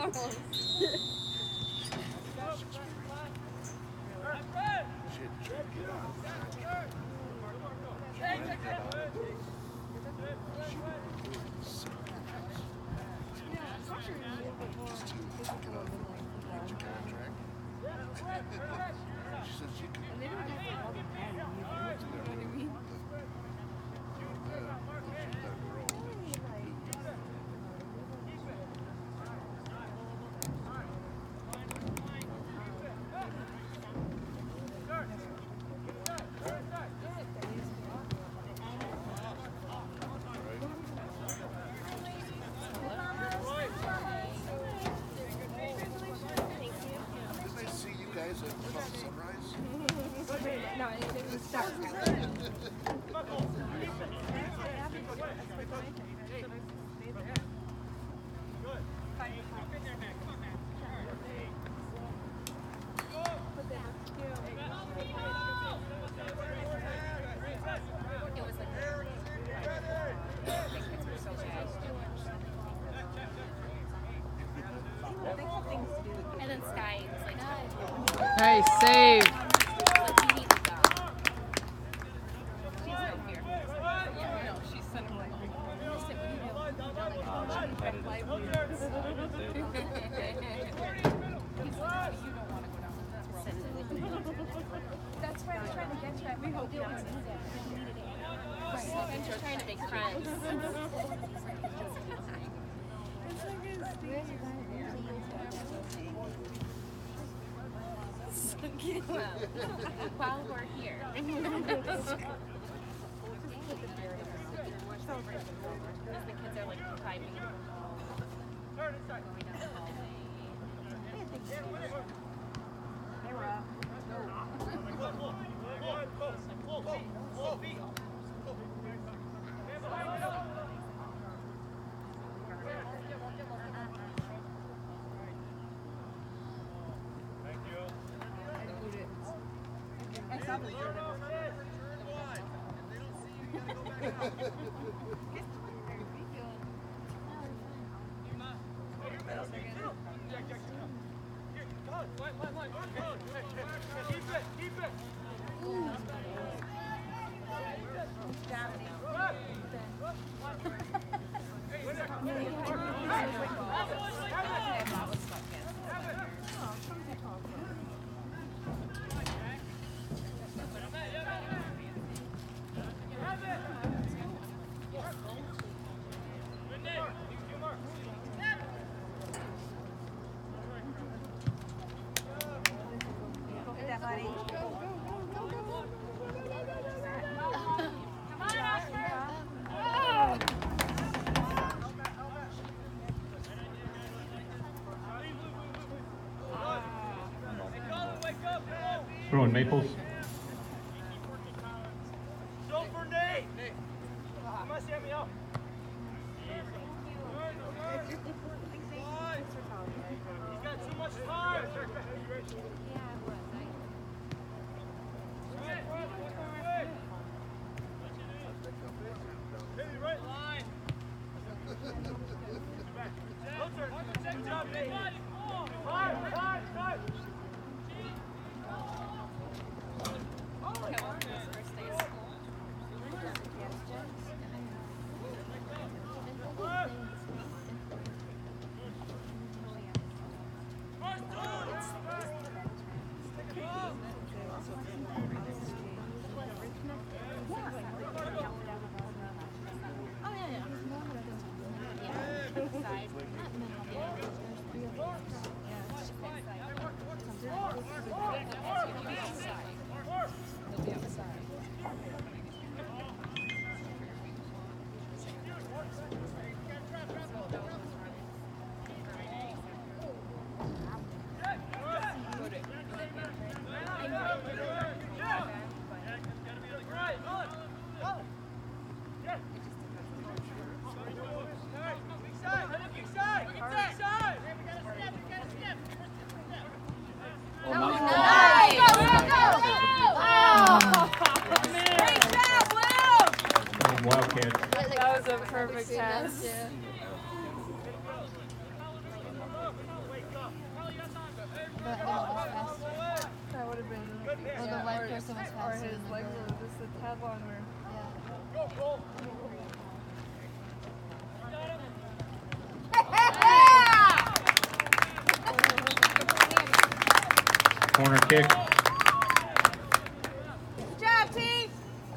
And then Sky was like, Hey, save. like, you need to go. She's no fear. Yeah, no, she's sent him right home. She said, what do you do? He's like, you don't want to go down with that road. That's why I'm trying to get you. We hope you don't need it. I'm just trying to make friends. While we're here. The kids are like climbing. Going down the hallway. Hey, Rob. Throwing Maples. That was a perfect pass. a tad longer. Corner kick. Good job, team!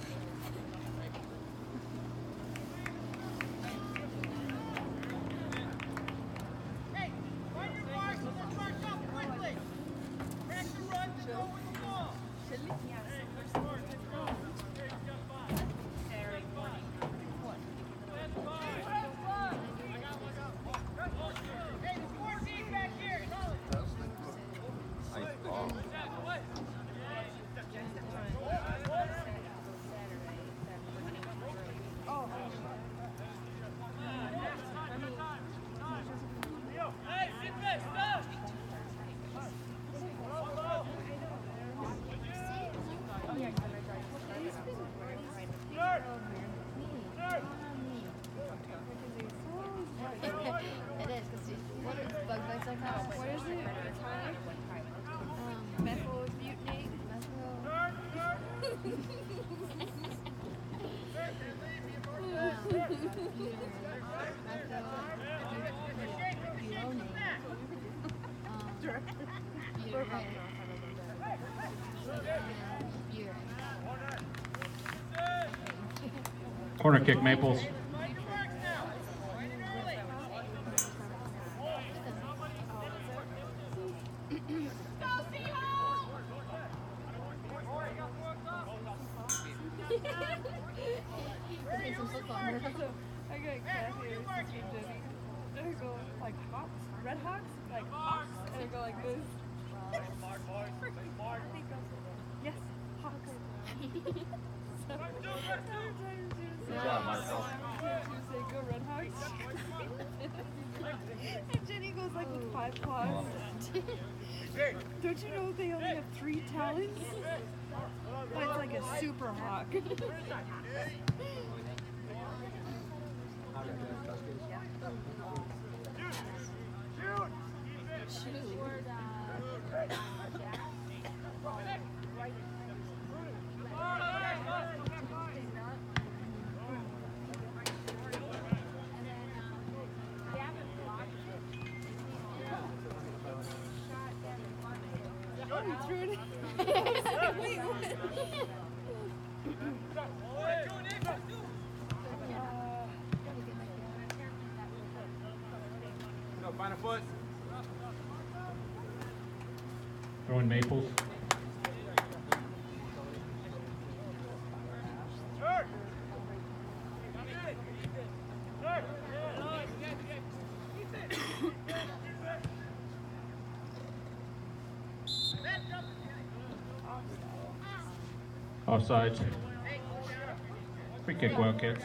It is, because what is bug bites like that? What is it? Methyl butanate? Corner kick, Maples. I got Kathy and Jenny. I go like Hawks, Red Hawks, like Hawks, and I go like this. Yes, Hawks. Good job, Marcel. Say go Red Hawks. And Jenny goes like with 5 claws. Don't you know they only have 3 talons? But it's like a super hawk. Oh, you threw it. Wait, what? Find a foot. Throwing Maples. Offsides. Free kick, Wildcats.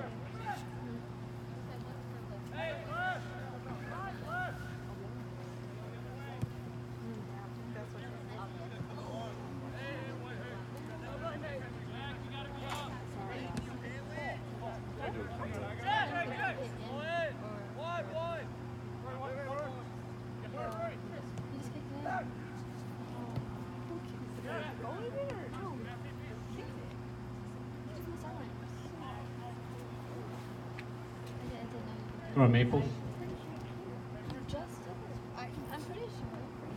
Throwing Maples. I'm pretty sure.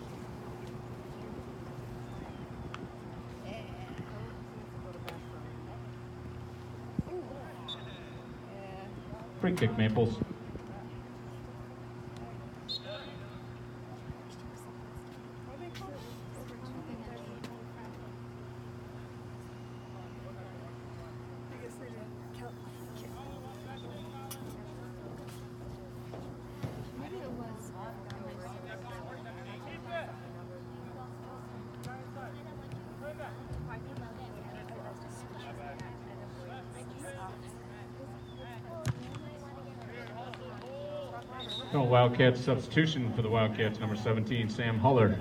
Free kick, Maples. No Wildcats substitution for the Wildcats, number 17, Sam Huller.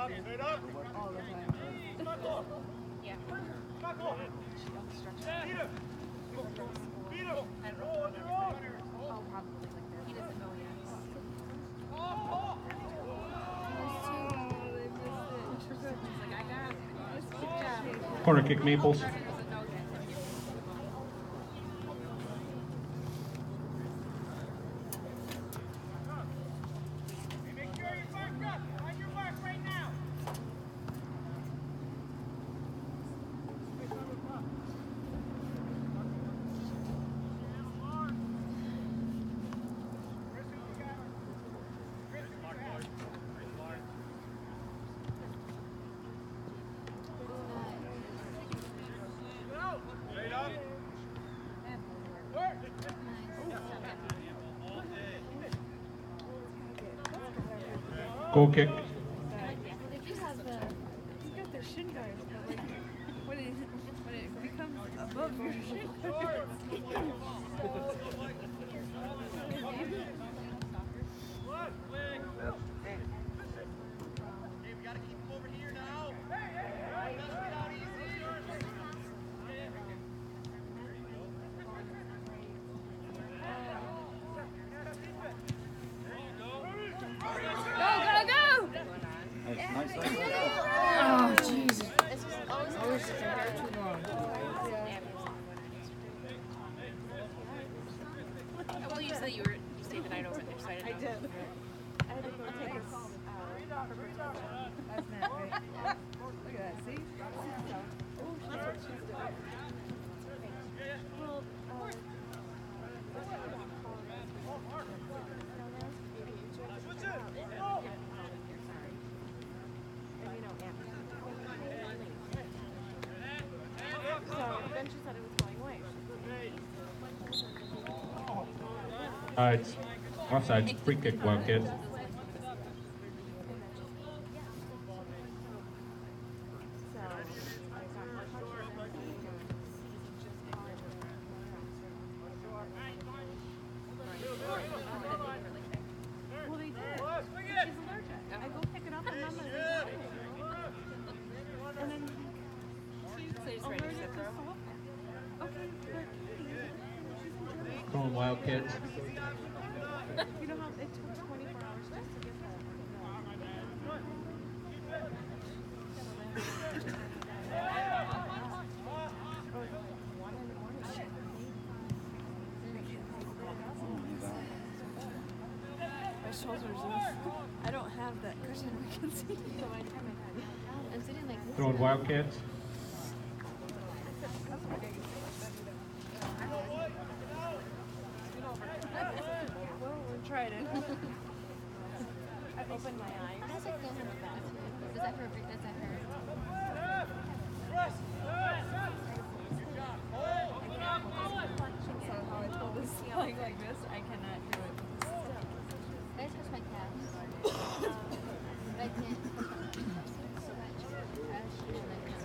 All the time. Yeah. Oh, probably like that. He doesn't know yet. He's like, I got it. Good job. Corner kick Maples. Goal kick. He's got their shin guards, but like when it becomes above your shin guards. Oh, Jesus. It's just always Too long. Well, you said you stayed the night over there, so I didn't know. I did. I had to go take his That's not right. Look at that, see? Oh, that's what she's doing. Well, then she said it was going away. It's offside. Free kick, Wildcats. Well, they did. She's allergic. I go pick it up and Mama is and then she's allergic to salt. Okay, but she's Going Wildcats. you know how it took 24 hours just to get that. My shoulders I don't have that cushion I can see. So I'm sitting like this. Throwing Wildcats. Well, we're trying it. I opened my eyes. How's it feel in the bathroom? Is that her? Is that her? So how I told this like this, I cannot do it. I touch my calves. But I can't so much. I should like this.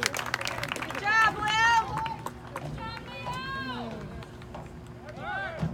Good job, Will!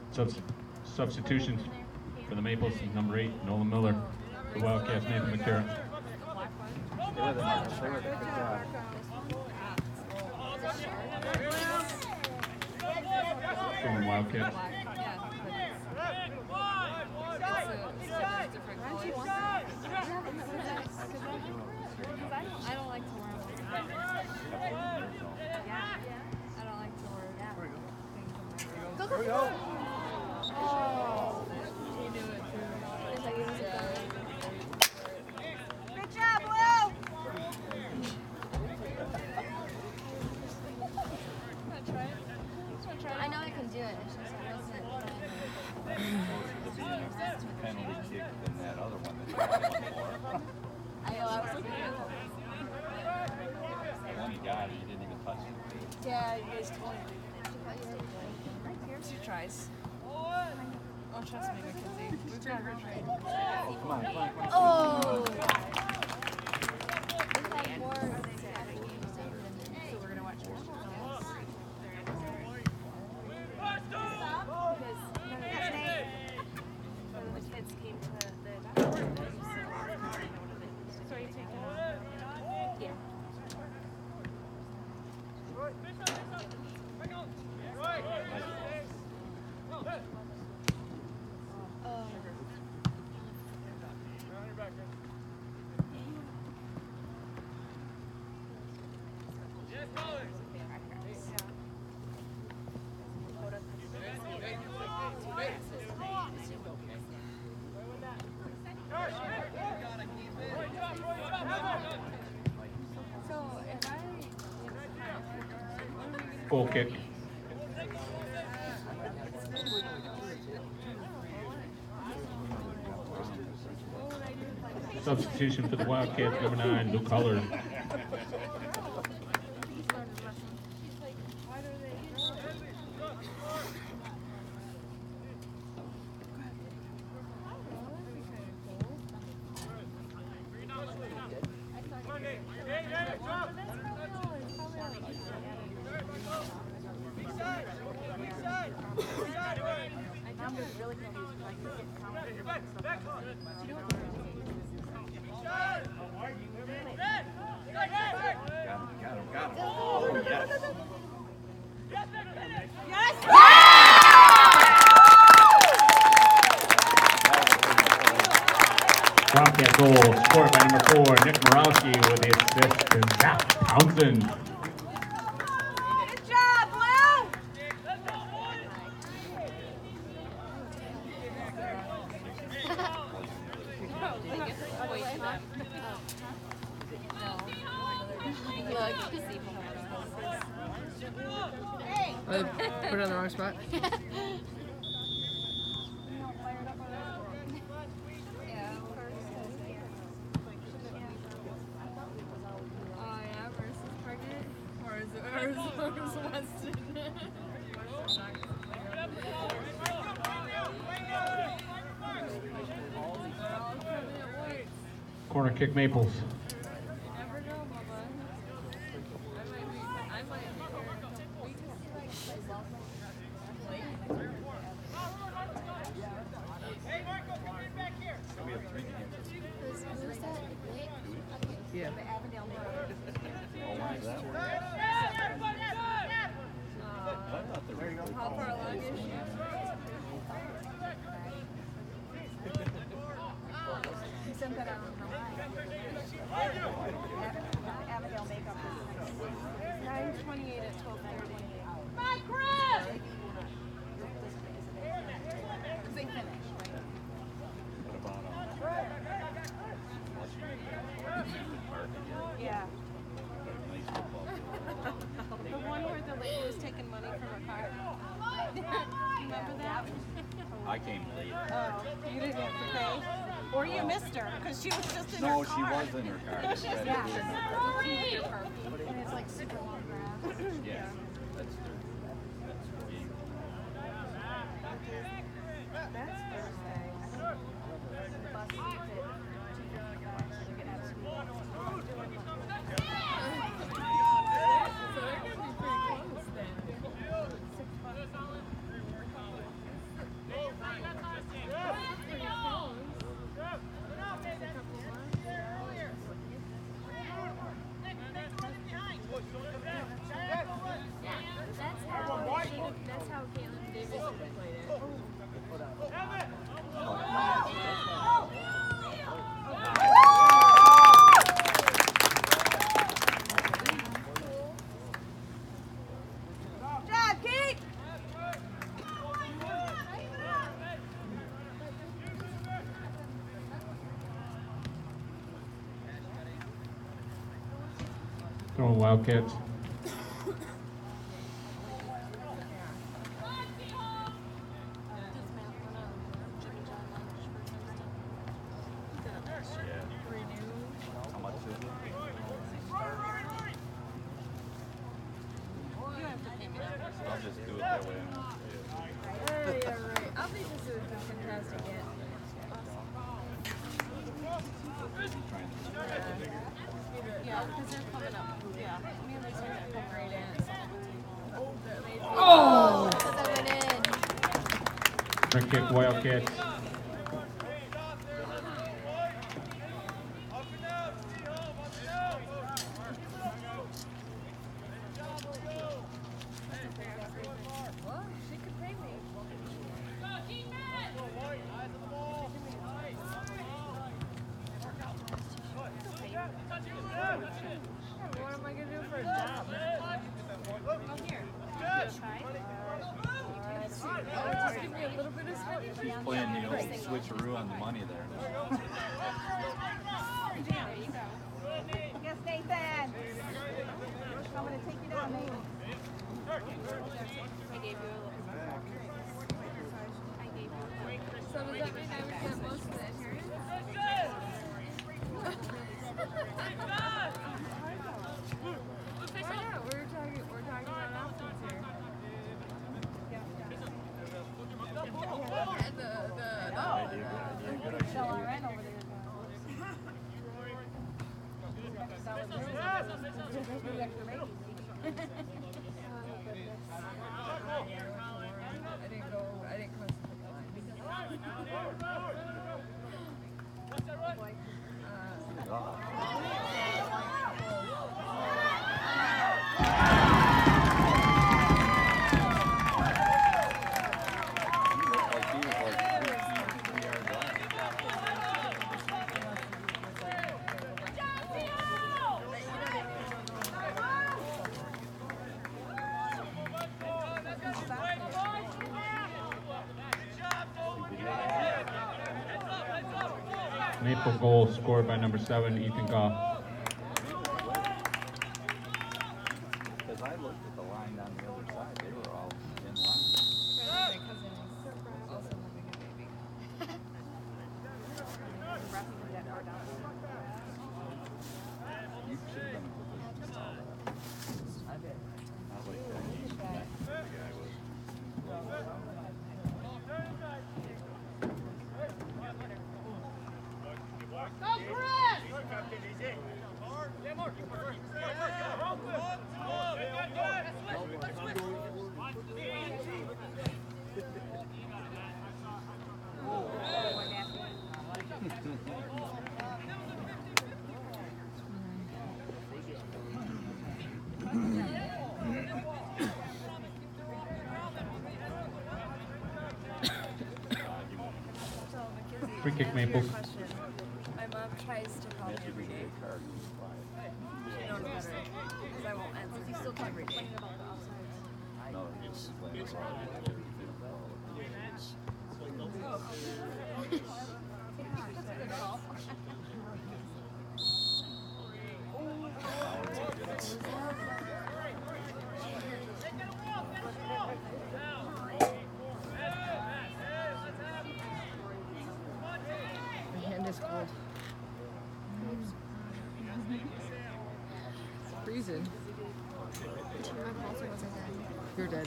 Substitutions for the Maples, number 8, Nolan Miller. The Wildcats, Nathan McCarron. From the Wildcats. I don't like to wear them. Yeah. I don't like to wear things on my Go, go, go. Oh. He knew it too. Good job, Will. I know I can do it. It's just it wasn't. Penalty kick than that other one. I know. I was looking at it. The one he got, he didn't even touch it. Yeah, you guys told me. She tries. Oh, trust me, Mackenzie. We've got her trained. Come on, come on, come on. Oh. It's like more Saturday games over than So we're gonna watch nationals. Because none of the kids came to the doctor. So are you taking off? Yeah. Goal kick. Substitution for the Wildcats, number 9, Luke Hullard. Got him. Oh, yes. Wildcat goal scored by number 4, Nick Morowski with the assist to Zach Townsend. Good job, Will! Oh, they put it on the wrong spot. Corner kick Maples. Yeah. How far along is she? He sent that out on her line. Avondale makeup is 9:28 at 12:30. My Chris! They finished, right? Yeah. The one where the lady was taking money from her car. Remember that? I came late. Oh, you didn't have to pay? Or you missed her, because she was just in her No, car. she was in her car. She had to Yeah. be in her car. And it's like super long grass. Yeah, that's their game. That's Thursday. I think the bus is at 2:55, so they're getting out of school. So they're going to be pretty close then. $6. Throwing Wildcats. How much is it? I'll just do it that way. Yeah, right. I'll be just a fantastic get. Yeah, because they're coming up. Yeah. Me and Lisa are going to come right in. Oh! That went in. Free kick Wildcats. Well, she could pay me. What am I going to do for a job? Oh, here. Try. Just give me a little bit of spinach. Playing the old switcheroo on the money there. Yes, Nathan. I'm going to take you down, Nathan. I gave you a little. I gave you a little. So does that mean I would get most of the inheritance? Why not? We're talking about options here. And the Sell our rent over there. I didn't cross the line. Like he was like 3 yards off. Maple goal scored by number 7, Ethan Goff. Because I looked at the line on the other side, they were all in line. My cousin is also having a baby. You should have been in position to saw that. I did. Not like that. The guy was. Free kick Maples. My mom tries to call me every day. She knows better. Because I won't answer. He's still every day. No, he's playing us My hand is cold. It's freezing. My pulse wasn't dead. You're dead.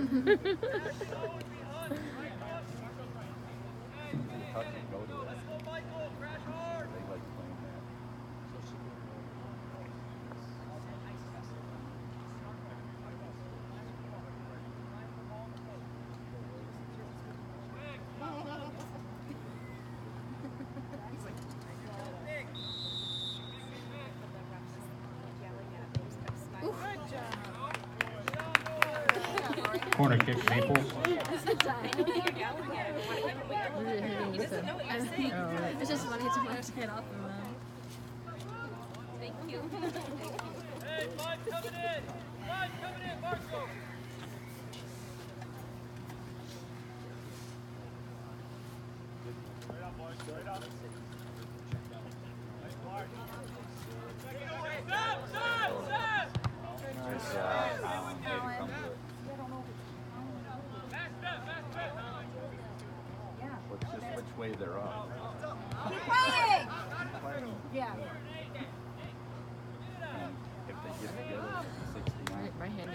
Touch and go to it. They like playing that. Corner kick Maples. It's just funny to want to get off of them. Thank you. Hey, five coming in! Five coming in, Marco! Straight up, boys. Straight up. Stop! Stop! Yeah. And if they get together, 69. My hand.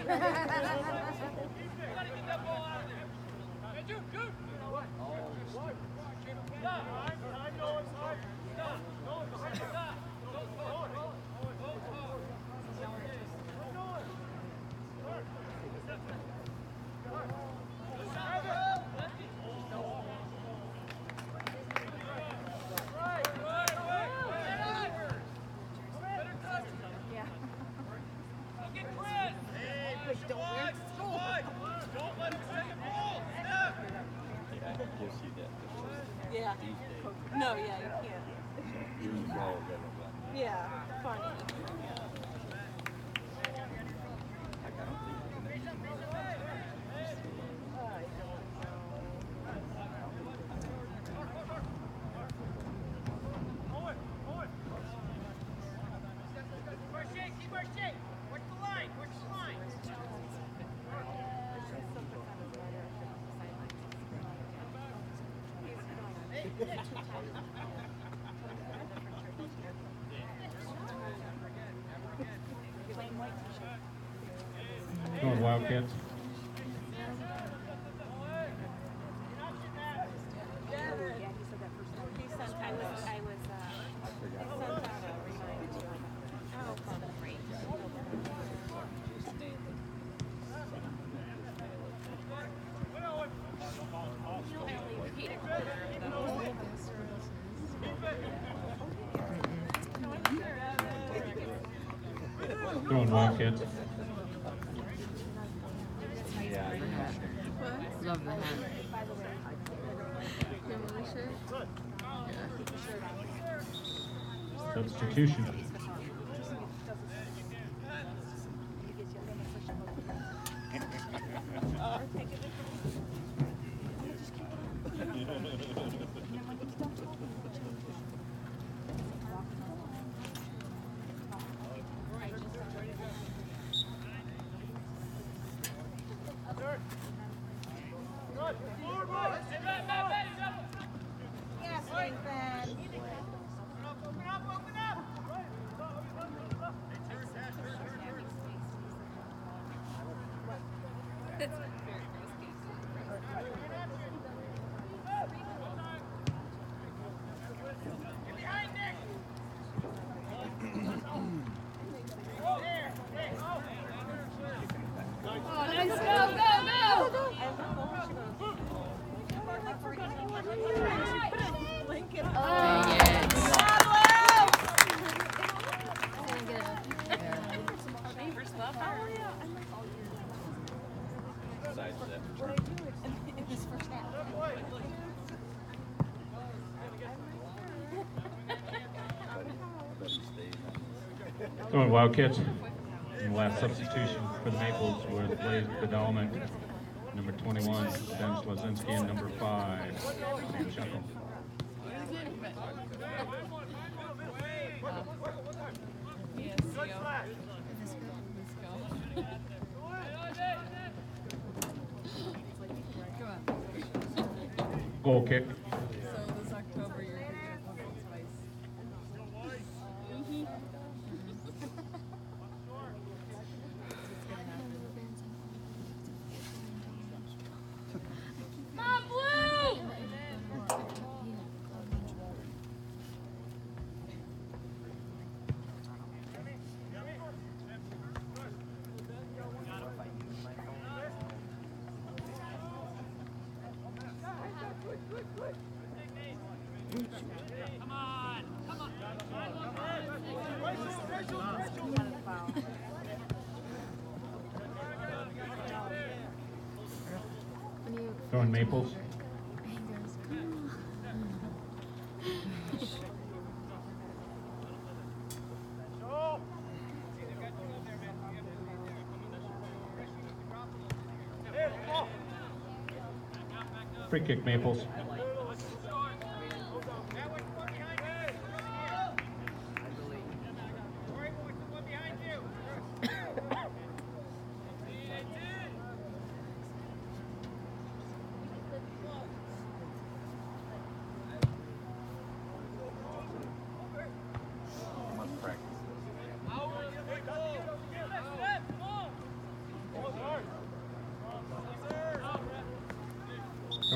Yeah, gives you that difference Yeah. these days. No, yeah, you can't. Years ago, they were like, Yeah, funny. like, I don't think you can even know. Going Wildcats. He sent, I was, sent out a reminder to him. Oh, call them free. Going Wildcats. Yeah, you're not gonna Love the hat. Substitution. Yes, Nathan. Dang it. besides that. I bet he stays on. Going Wildcats. And the last substitution for the Maples was Blaze Bedalman, number 21, Ben Slazinski, and number 5, Sam Shuckle. Goal kick. So this October you're going to go twice. Mom, Blue! Going Maples. Free kick Maples.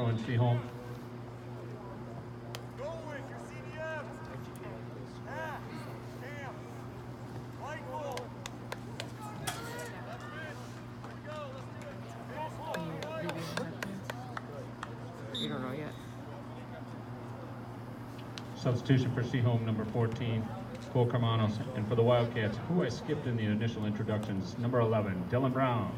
and Seaholm. You don't know yet. Substitution for Seaholm, number 14, Cole Carmanos. And for the Wildcats, who I skipped in the initial introductions, number 11, Dylan Brown.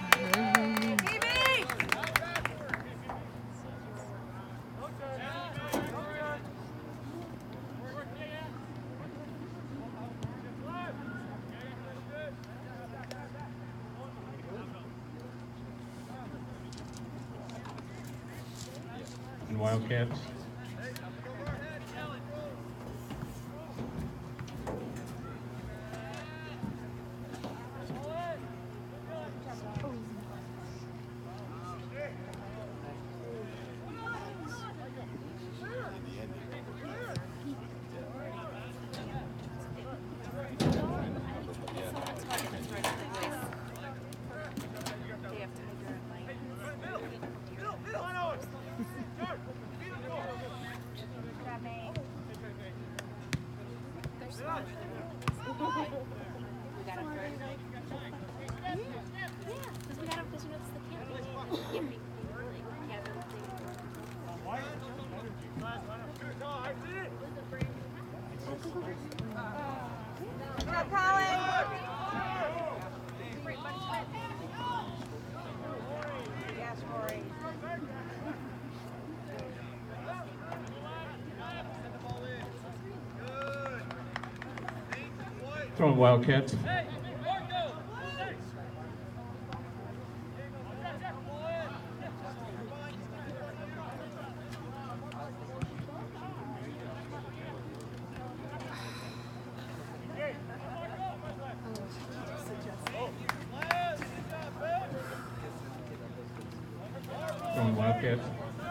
And Wildcats. Throwing Wildcats. Throwing Wildcats.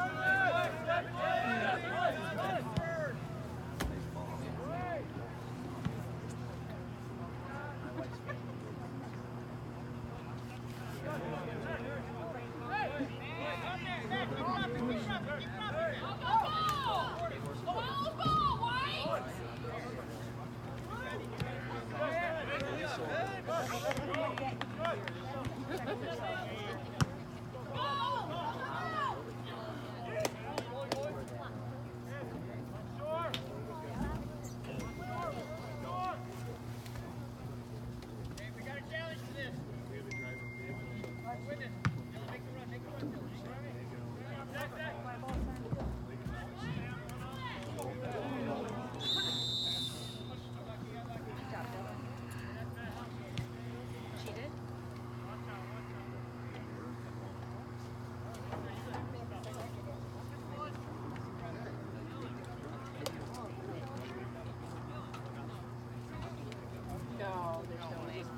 No, there's no way.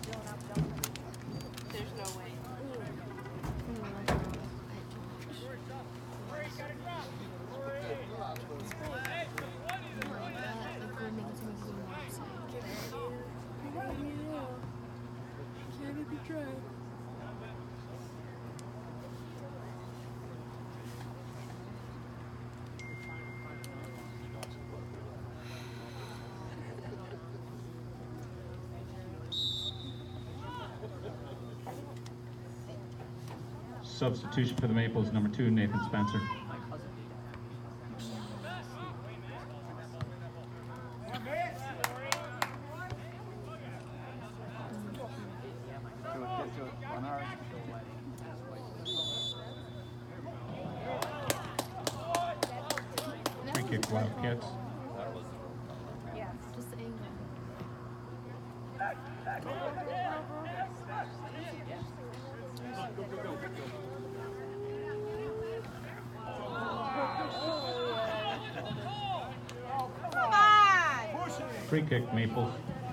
There's no way. Substitution for the Maples, number 2, Nathan Spencer. Free kick, Wildcats. Just the angle. Free kick, Maples.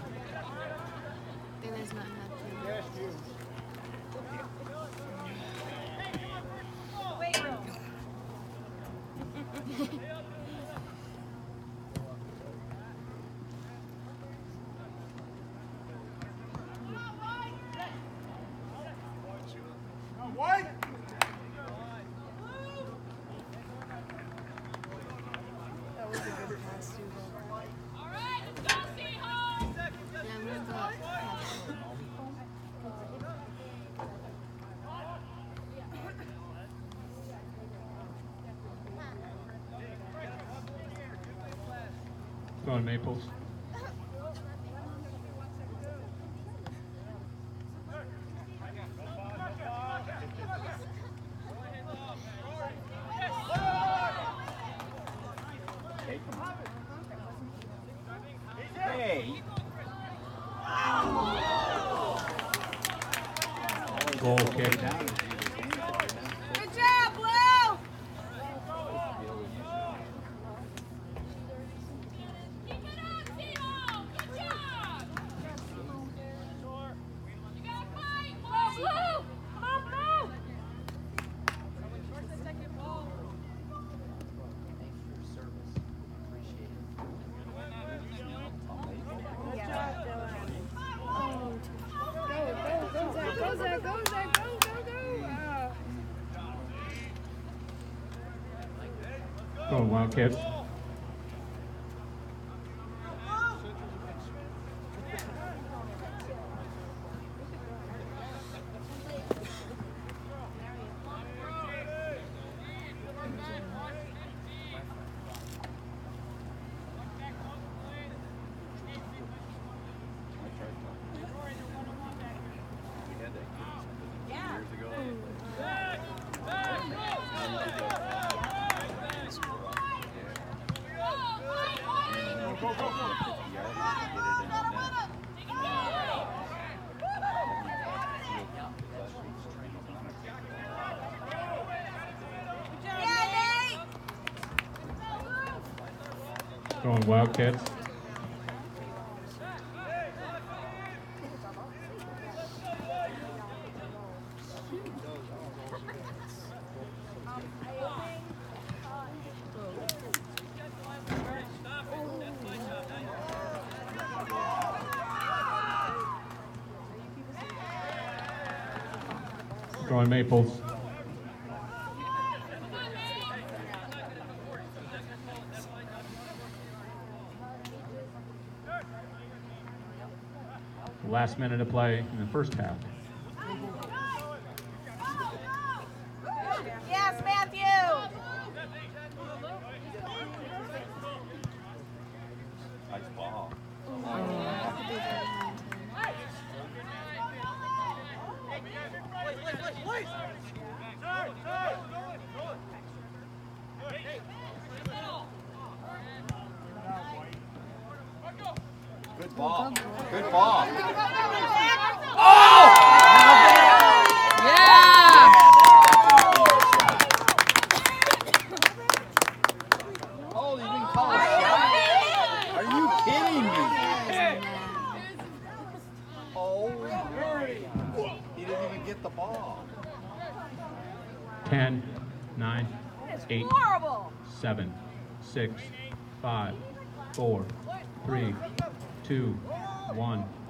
And there's not enough Weight room. Going Maples. Take them. Hey. Goal kick. Good job, Blue! Keep it up, Seaholm! Good job! You gotta fight! Come on, Blue! Come on, Blue! Where's the second ball? Thanks for your service. Appreciate it. Good job, Dylan. Go, Zach, go, Zach, go, go, go! Going Wildcats. Years ago. Going Wildcats. Going Maples. Last minute of play in the first half. Yes, Matthew! Nice ball. Good ball. Good ball. Oh, you didn't call a shot? Are you kidding me? Oh, he didn't even get the ball. 10, 9, 8, Horrible! 7, 6, 5, 4, 3, 2, 1.